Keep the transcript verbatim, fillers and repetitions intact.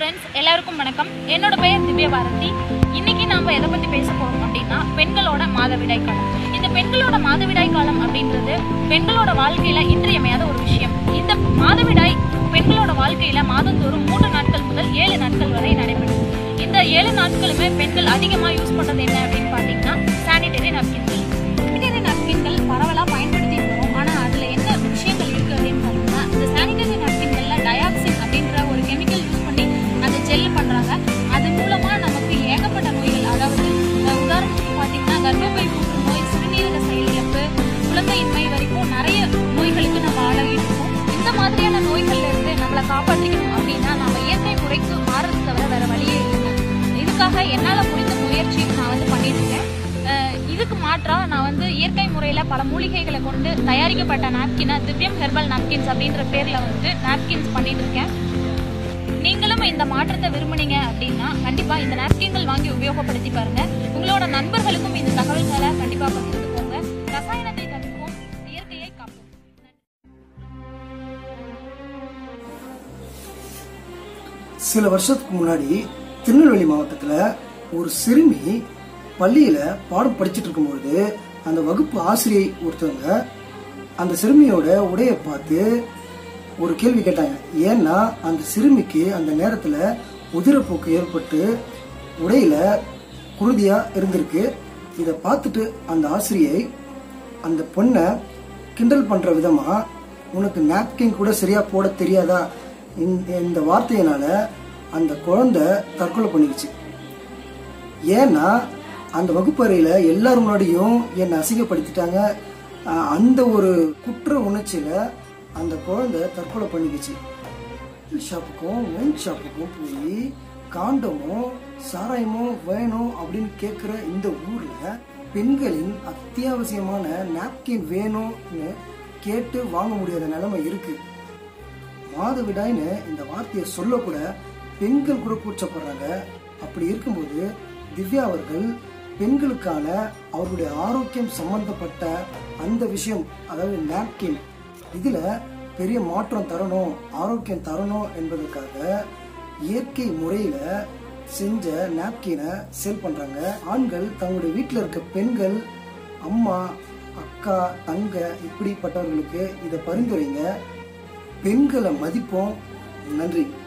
Friends, எல்லாருக்கும் வணக்கம். என்னோட பெயர் திவ்யா பாரதி. இன்னைக்கு நாம எதை பத்தி பேச போறோம் அப்படின்னா பெண்களோட மாதவிடாய் காலம். இந்த பெண்களோட மாதவிடாய் காலம் அப்படின்றது பெண்களோட வாழ்க்கையில இன்றியமையாத ஒரு விஷயம். இந்த மாதவிடாய் பெண்களோட வாழ்க்கையில மாதந்தோறும் மூன்று நாட்கள் முதல் ஏழு நாட்கள் வரை நடைபெறும். இந்த ஏழு நாட்களுமே பெண்கள் அதிகமா யூஸ் பண்றது என்ன அப்படின்னு பாத்தீங்கன்னா சானிடரி நாப்கின்கள். சானிடரி நாப்கின்கள் பரவலா பயன்படுத்தி வரும். ஆனா அதுல என்ன விஷயங்கள் இருக்கு அப்படின்னு பாத்தீங்கன்னா, இந்த சானிடரி நாப்கின்கள்ல டயாக்சின் அப்படின்ற ஒரு கெமிக்கல் யூஸ் பண்ணி அதை ஜெல் பண்றாங்க. அது மூலமா நமக்கு ஏகப்பட்ட நோய்கள், அதாவது உதாரணத்துக்கு பாத்தீங்கன்னா கர்ப்பப்பை புற்றுநோய், சிறுநீரக செயலிழப்பு, குழந்தையின்மை வரைக்கும் நிறைய நோய்களுக்கு நம்ம ஆளாகிட்டு இருக்கோம். இந்த மாதிரியான நோய்கள்ல இருந்து நம்மளை காப்பாற்றிக்கணும் அப்படின்னா நம்ம இயற்கை முறைக்கு மாறுறது தவிர வேற வழியே இல்லைங்க. இதுக்காக என்னால முடிந்த முயற்சி நான் வந்து பண்ணிட்டு இருக்கேன். இதுக்கு மாற்றா நான் வந்து இயற்கை முறையில பல மூலிகைகளை கொண்டு தயாரிக்கப்பட்ட நாப்கினை திவ்யம் ஹெர்பல் நாப்கின்ஸ் அப்படின்ற பேர்ல வந்து நாப்கின்ஸ் பண்ணிட்டு இருக்கேன். நீங்களும் இந்த மாற்றத்தை விரும்புனீங்க அப்படின்னா கண்டிப்பா இந்த நாப்கின்கள் வாங்கி உபயோகப்படுத்தி பாருங்க. உங்களோட நண்பர்களுக்கும் இந்த தகவல்களை கண்டிப்பா பகிர்ந்துக்கோங்க. ரசாயனத்தை தவிர்ப்போம், இயற்கையை காப்போம். சில வருஷத்துக்கு முன்னாடி திருநெல்வேலி மாவட்டத்துல ஒரு சிறுமி பள்ளியில பாடம் படிச்சுட்டு இருக்கும்போது அந்த வகுப்பு ஆசிரியை ஒருத்தவங்க அந்த சிறுமியோட உடைய பார்த்து ஒரு கேள்வி கேட்டாங்க. ஏன்னா அந்த சிறுமிக்கு அந்த நேரத்துல உதிரப்போக்கு ஏற்பட்டு உடையில குருதியா இருந்திருக்கு. இத பார்த்துட்டு அந்த ஆசிரியை அந்த பொண்ணை கிண்டல் பண்ற விதமா, உனக்கு நாப்கின் கூட சரியா போட தெரியாதா, இந்த வார்த்தையினால அந்த குழந்தை தற்கொலை பண்ணிடுச்சு. ஏன்னா அந்த வகுப்பறையில எல்லாரும் முன்னாடியும் என்னை அசிங்கப்படுத்திட்டாங்க. அந்த ஒரு குற்ற உணர்ச்சியில அந்த குழந்தை தற்கொலை பண்ணிக்கிச்சு. ஷாப்புக்கும் ஒயின் ஷாப்புக்கும் போய் காண்டமும் சாராயமும் வேணும் அப்படின்னு கேட்கிற இந்த ஊர்ல பெண்களின் அத்தியாவசியமான நாப்கின் வேணும்னு கேட்டு வாங்க முடியாத நிலைமை இருக்கு. மாதவிடாய்னு இந்த வார்த்தையை சொல்ல கூட பெண்கள் கூட கூச்சப்படுறாங்க. அப்படி இருக்கும்போது திவ்யா அவர்கள் பெண்களுக்கான அவர்களுடைய ஆரோக்கியம் சம்பந்தப்பட்ட அந்த விஷயம், அதாவது நாப்கின், இதுல பெரிய மாற்றம் தரணும், ஆரோக்கியம் தரணும் என்பதற்காக இயற்கை முறையில செஞ்ச நாப்கினை சேல் பண்றாங்க. ஆண்கள் தங்களுடைய வீட்டுல இருக்க பெண்கள், அம்மா, அக்கா, தங்க இப்படிப்பட்டவர்களுக்கு இதை பரிந்துரைங்க. பெண்களை மதிப்போம். நன்றி.